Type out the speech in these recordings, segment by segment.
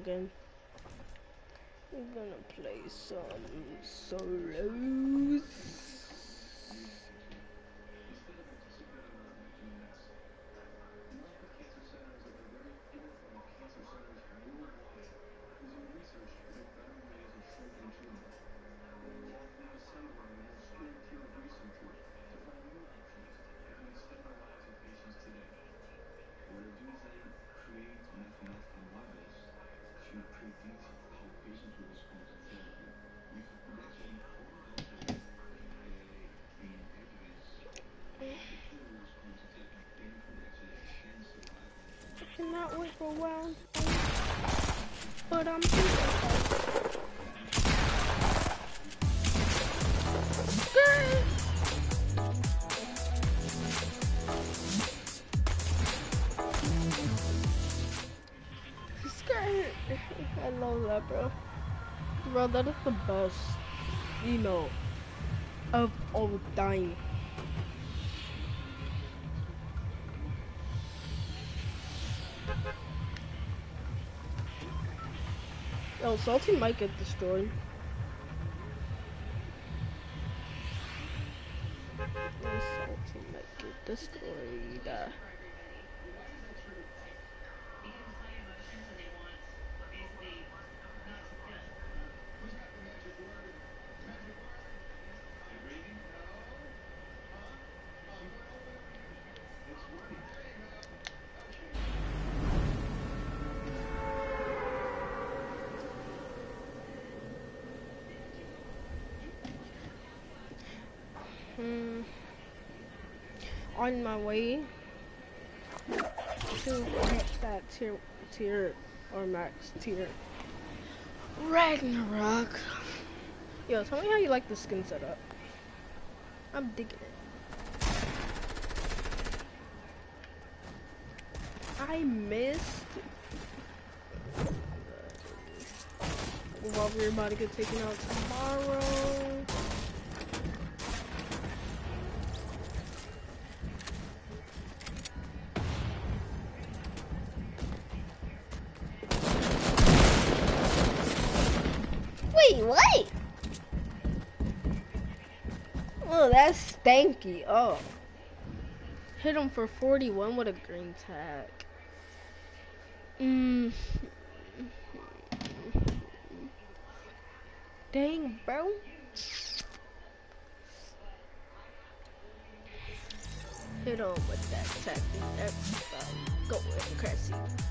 again. I'm gonna play some solos. I cannot wait for round 4, but I'm thinking I love that, bro. Bro, that is the best, you know, of all time. Yo, Salty might get destroyed. Salty might get destroyed. On my way to hit that tier or max tier Ragnarok. Yo, tell me how you like the skin setup. I'm digging it. I missed while we're about to get taken out tomorrow. Wait, what? Oh, that's stanky. Oh. Hit him for 41 with a green tag. Dang, bro. Hit him with that tactic. That's go with Cressy.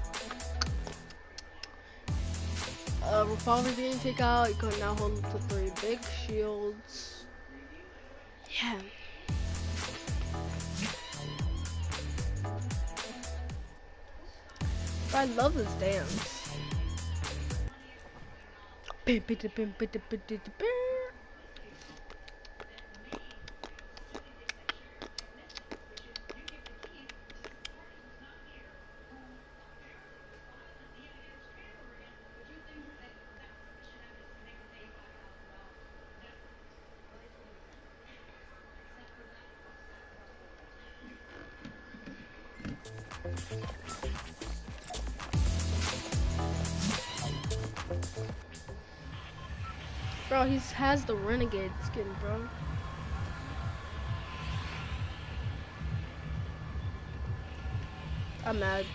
Revolver didn't take out. You can now hold up to 3 big shields. Yeah. I love this dance. Bro, he has the renegade skin, bro. I'm mad.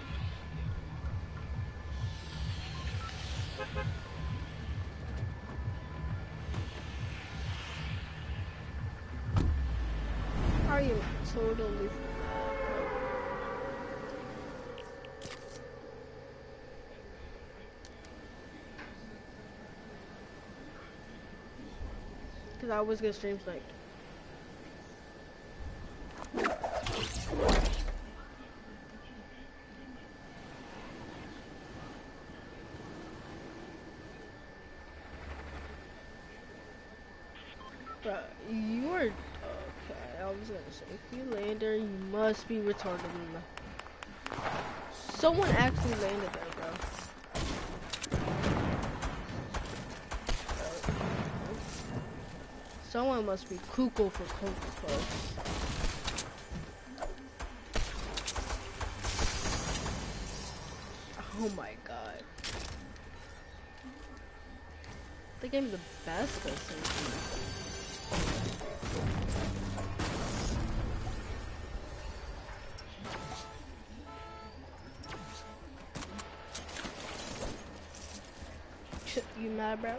Are you totally mad, bro? Cause I always get stream sniped. Bro, you are okay. I was gonna say, if you land there, you must be retarded. Someone actually landed there, bro. Someone must be cuckoo for Coca-Cola. Oh my god. The game's the best at sinking. You mad, bro?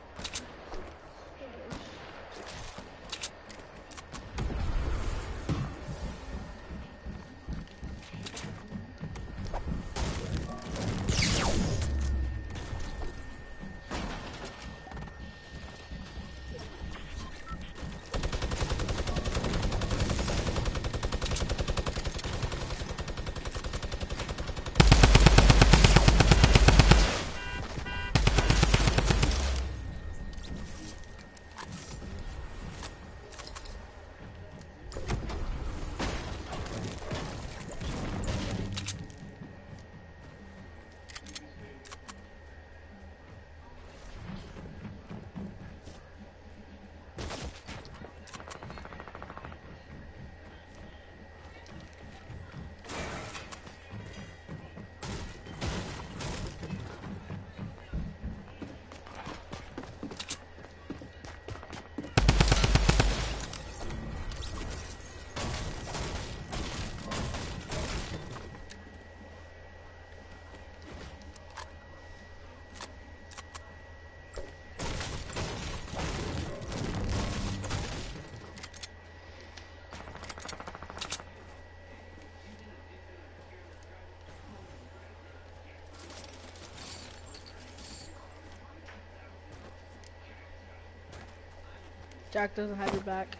Jack doesn't have your back.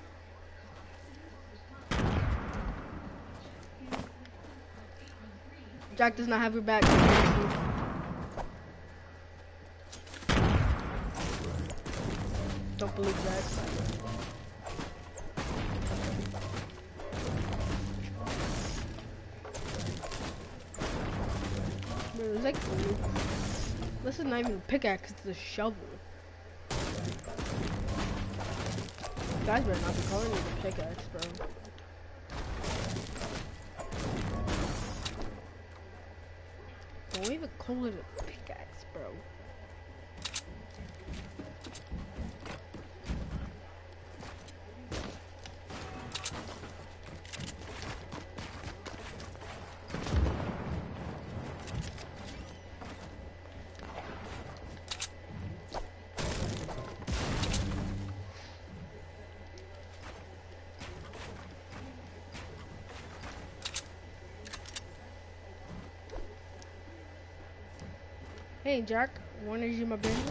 Jack does not have your back. Don't believe Jack. Bro, it's like, this is not even a pickaxe, it's a shovel. Guys better not be calling it a pickaxe, bro. Don't even call it a pickaxe, bro. Hey Jack, wanna use my business?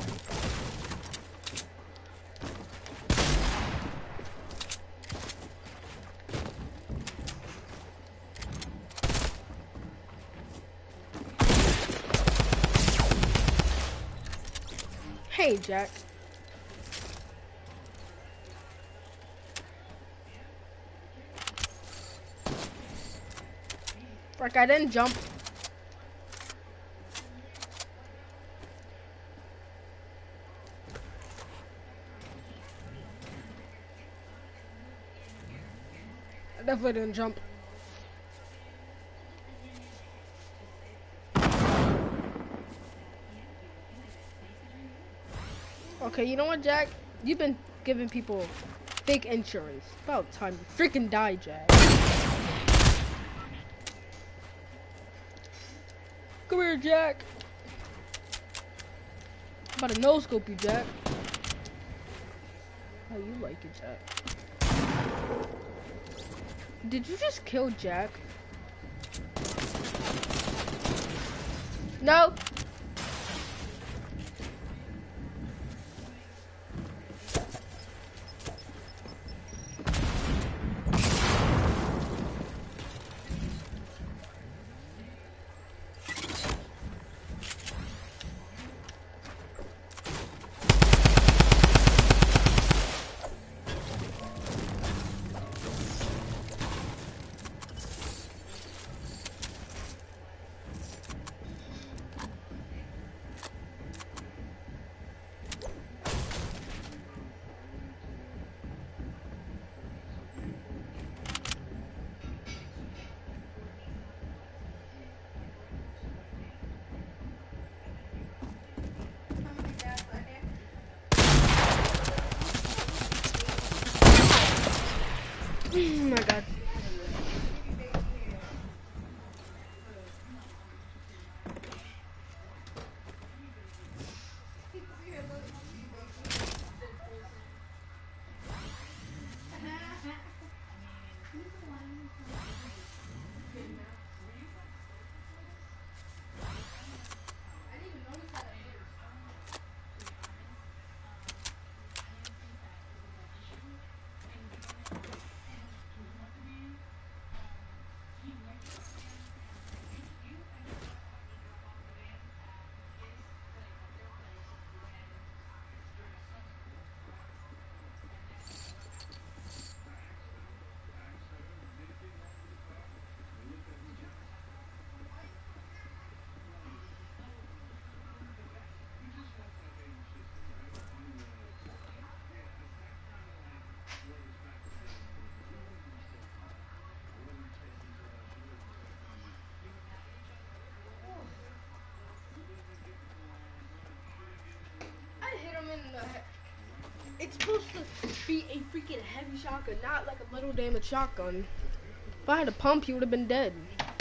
Hey Jack. Frick, I didn't jump. Definitely didn't jump. Okay, you know what, Jack? You've been giving people fake insurance. About time you freaking die, Jack. Come here, Jack. I'm about to no-scope you, Jack. How you like it, Jack? Did you just kill Jack? No. be a freaking heavy shotgun, not like a little damage shotgun. If I had a pump, he would have been dead.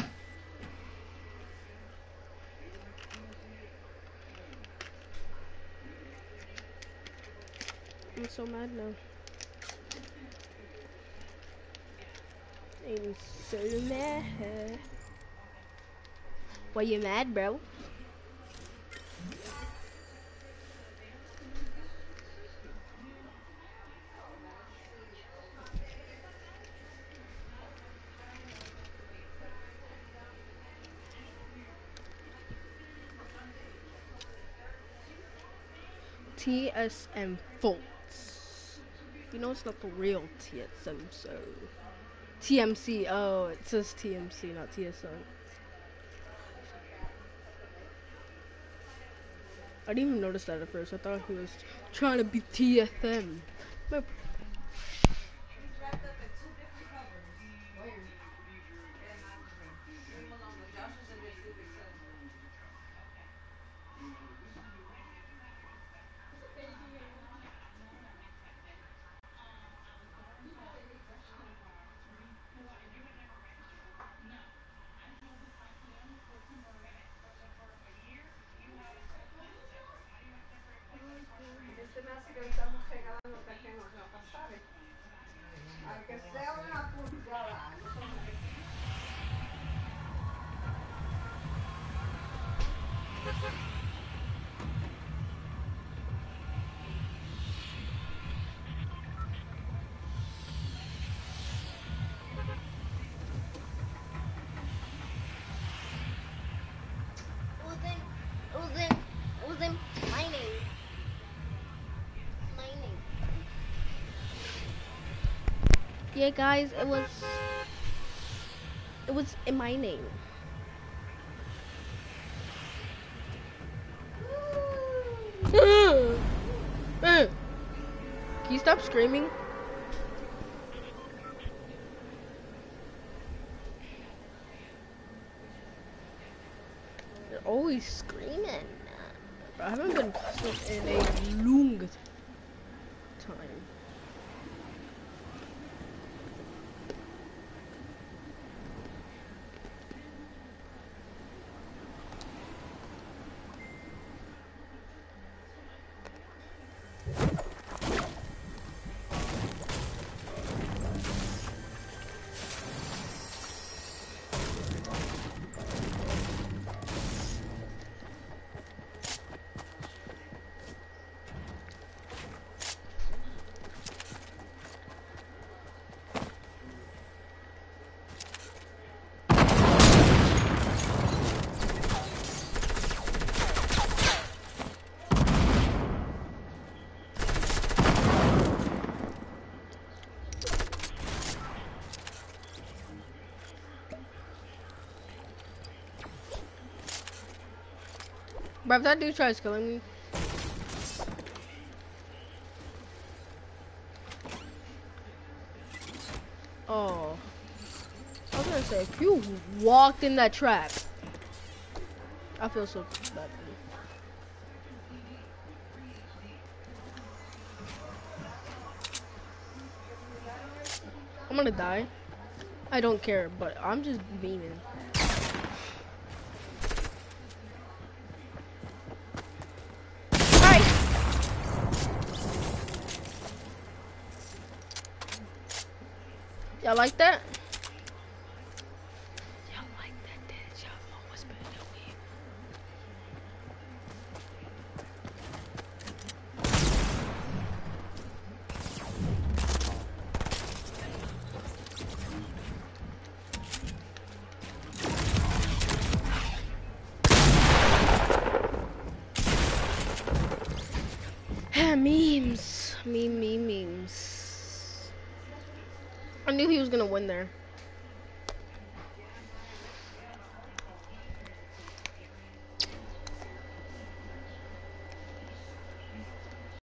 I'm so mad now. I'm so mad. Why you mad, bro? TSM Faults. You know it's not the real TSM, so TMC. Oh, it says TMC, not TSM. I didn't even notice that at first. I thought he was trying to be TSM. My It was in mining. Yeah, guys, it was in my name. Can you stop screaming? They're always screaming. I haven't been in a long time. But if that dude tries killing me, oh, I was gonna say, if you walked in that trap, I feel so bad for you. I'm gonna die. I don't care, but I'm just beaming. Y'all like that? Y'all like that, did y'all? What's better than Memes. Memes. I knew he was gonna win there.